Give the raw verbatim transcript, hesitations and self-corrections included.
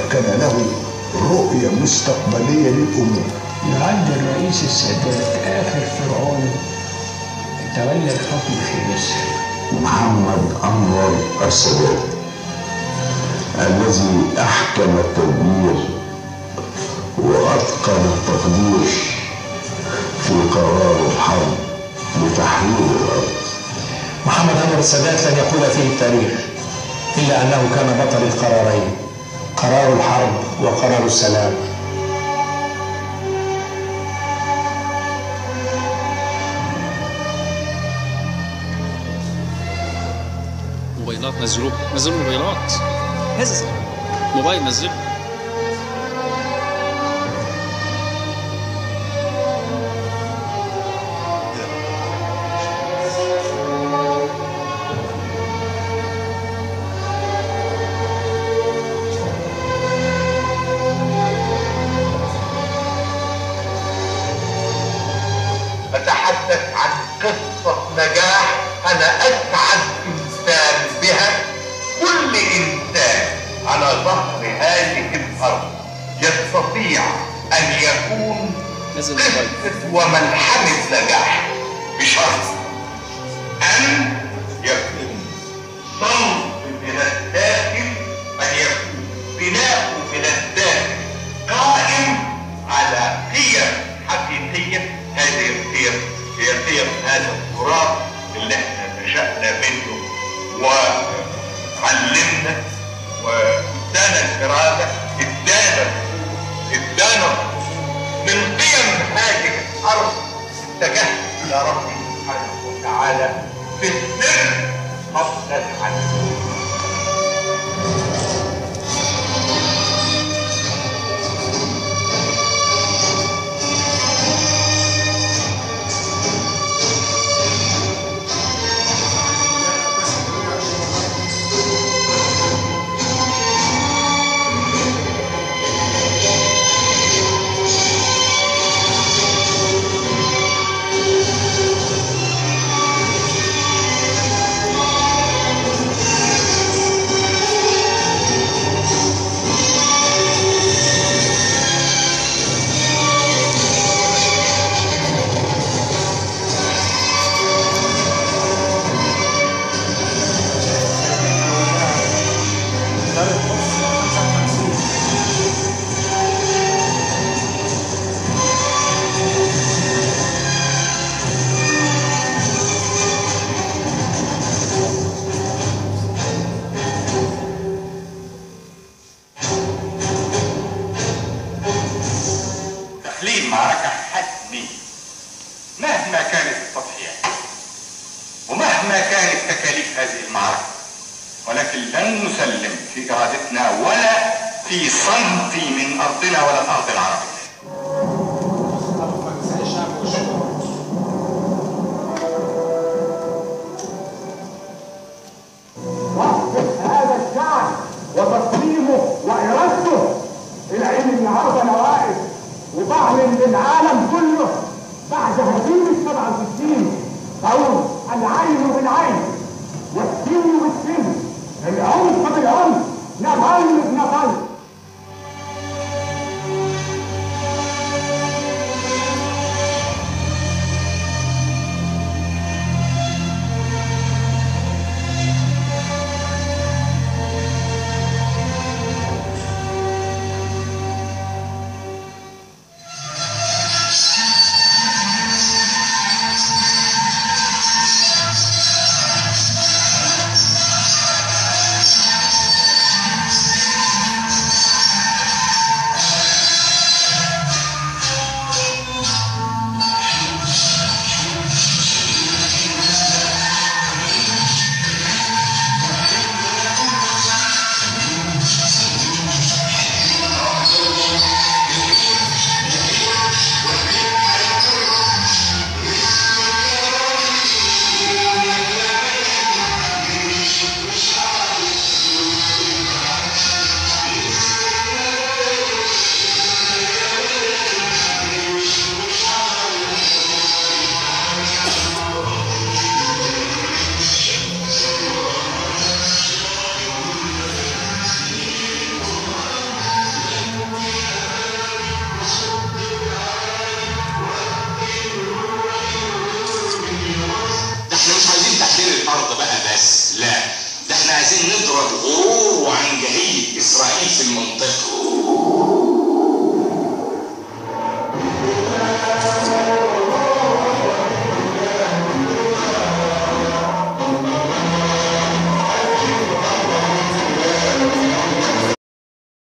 كان له رؤية مستقبلية للأمور. يعد الرئيس السادات آخر فرعون تولى الحكم في مصر. محمد أنور السادات الذي أحكم التدبير وأتقن التقدير في قرار الحرب لتحرير الأرض. محمد أنور السادات لن يقول فيه التاريخ إلا أنه كان بطل القرارين، قرار الحرب وقرار السلام. موبايلات نزلوه، نزلوا موبايلات، هز موبايل نزله. أتحدث عن قصة نجاح أنا أسعد إنسان بها. كل إنسان على ظهر هذه الأرض يستطيع أن يكون قصة وملحمة نجاح بشرط أن يكون صلب من الداخل، أن يكون بناء من الداخل قائم على قيم حقيقية. هذه القيم هي قيم هذا التراث اللي احنا نشأنا منه وعلمنا وادانا الإرادة، ادانا ادانا من قيم هذه الأرض. اتجهت إلى ربي سبحانه وتعالى في السر قبل العلم. معركة حتمية مهما كانت التضحيات ومهما كانت تكاليف هذه المعركة، ولكن لن نسلم في إرادتنا ولا في سنتي من أرضنا ولا الأرض العربية. وقف هذا الشعب وتسليمه وإرادته العلم النهارده أنا واقف وبعلن للعالم كله بعد هزيمة سبعة وستين قول العين بالعين والسن بالسن، العنف بالعنف، نظل بنظل. عايزين نضرب غرور وعنجهية